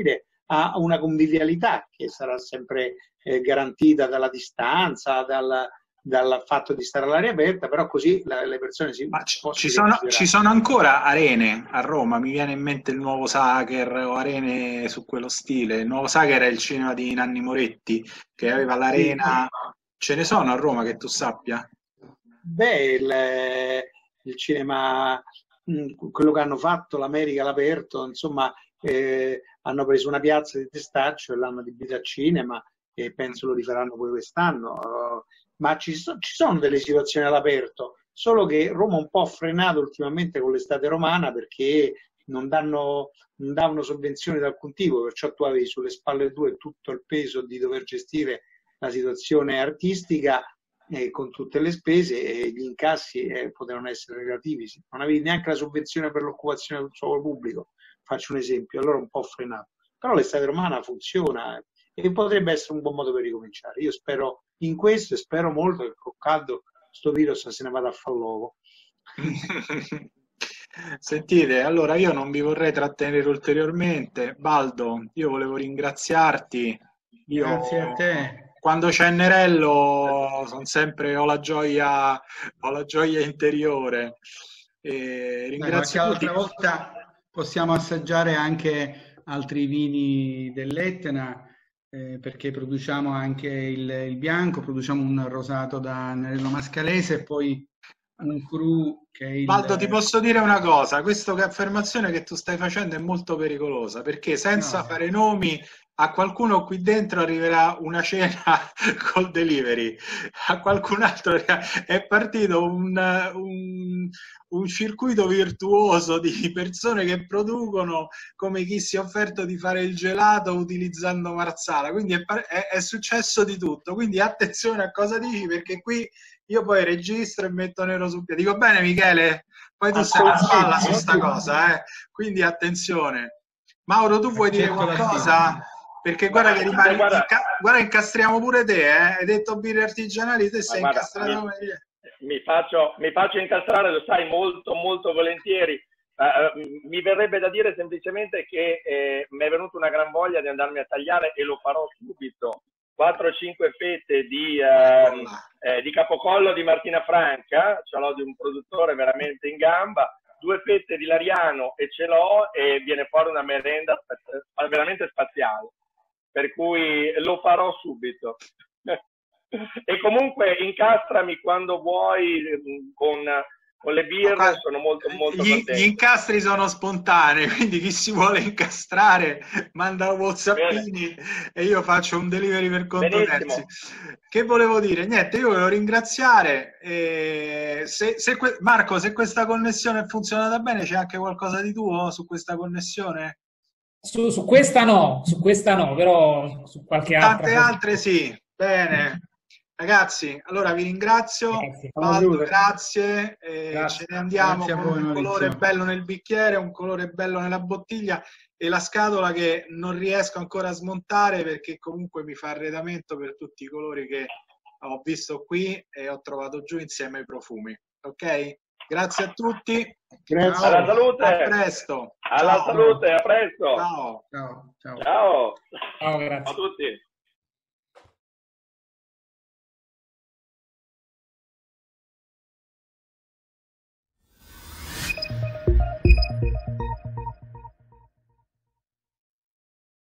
E: a una convivialità che sarà sempre eh, garantita dalla distanza, dal, dal fatto di stare all'aria aperta, però così la, le persone si
A: Ma ci,
E: possono
A: ci, sono, ci sono ancora arene a Roma? Mi viene in mente il Nuovo Sacher o arene su quello stile. Il Nuovo Sacher è il cinema di Nanni Moretti che aveva l'arena. Ce ne sono a Roma che tu sappia?
E: Beh, il, il cinema, quello che hanno fatto, l'America all'aperto, insomma, eh, hanno preso una piazza di Testaccio e l'hanno adibita a cinema e penso lo rifaranno poi quest'anno. Uh, ma ci, so, ci sono delle situazioni all'aperto, solo che Roma un po' ha frenato ultimamente con l'estate romana perché non danno, non davano sovvenzioni da alcun tipo, perciò tu avevi sulle spalle tue tutto il peso di dover gestire la situazione artistica eh, con tutte le spese e gli incassi eh, potevano essere relativi. Non avevi neanche la sovvenzione per l'occupazione del suolo pubblico, faccio un esempio, allora un po' frenato. Però l'estate romana funziona e potrebbe essere un buon modo per ricominciare. Io spero in questo e spero molto che con caldo sto virus se ne vada a far l'uovo.
A: Sentite, allora io non vi vorrei trattenere ulteriormente. Baldo, io volevo ringraziarti. Io,
F: Grazie a te.
A: Quando c'è Nerello son sempre, ho la gioia, ho la gioia interiore. E ringrazio
F: Dai,
A: tutti.
F: altra volta possiamo assaggiare anche altri vini dell'Etna, eh, perché produciamo anche il, il bianco, produciamo un rosato da Nerello Mascalese e poi un cru che è il...
A: Baldo, ti posso dire una cosa, questa affermazione che tu stai facendo è molto pericolosa, perché senza
F: No.
A: fare nomi a qualcuno qui dentro arriverà una cena col delivery, a qualcun altro è partito un, un, un circuito virtuoso di persone che producono come chi si è offerto di fare il gelato utilizzando Marsala, quindi è, è, è successo di tutto, quindi attenzione a cosa dici, perché qui io poi registro e metto nero su piedi. Dico bene Michele? Poi tu sei una spalla su sta cosa, eh? Quindi attenzione. Mauro, tu vuoi dire qualcosa? Perché guarda che rimani,
D: guarda,
A: inca guarda incastriamo pure te, eh? Hai detto birre artigianali, te sei
D: guarda,
A: incastrato.
D: Mi, mi, faccio, mi faccio incastrare, lo sai, molto molto volentieri. Uh, mi verrebbe da dire semplicemente che eh, mi è venuta una gran voglia di andarmi a tagliare e lo farò subito. quattro cinque fette di, uh, eh, di capocollo di Martina Franca, ce l'ho di un produttore veramente in gamba, due fette di Lariano e ce l'ho e viene fuori una merenda veramente spaziale. Per cui lo farò subito. E comunque incastrami quando vuoi con, con le birre, sono molto molto
A: gli,
D: contento.
A: Gli incastri sono spontanei, quindi chi si vuole incastrare manda whatsappini e io faccio un delivery per conto terzi. Che volevo dire? Niente, io volevo ringraziare. E se, se que Marco, se questa connessione è funzionata bene, c'è anche qualcosa di tuo su questa connessione?
B: Su, su questa no, su questa no, però su qualche altra.
A: Tante altre sì. Bene. Ragazzi, allora vi ringrazio.
B: Grazie.
A: Baldo, grazie. Eh,
F: Grazie.
A: Ce ne andiamo
F: Grazie
A: con
F: voi,
A: un colore
F: Maurizio.
A: bello nel bicchiere, un colore bello nella bottiglia e la scatola che non riesco ancora a smontare perché comunque mi fa arredamento per tutti i colori che ho visto qui e ho trovato giù insieme ai profumi. Ok? Grazie a tutti.
E: Grazie.
D: Alla salute.
A: A presto.
D: Alla
A: Ciao.
D: salute, a presto.
A: Ciao.
F: Ciao. Ciao.
D: Ciao.
B: Ciao, grazie.
D: Ciao a tutti.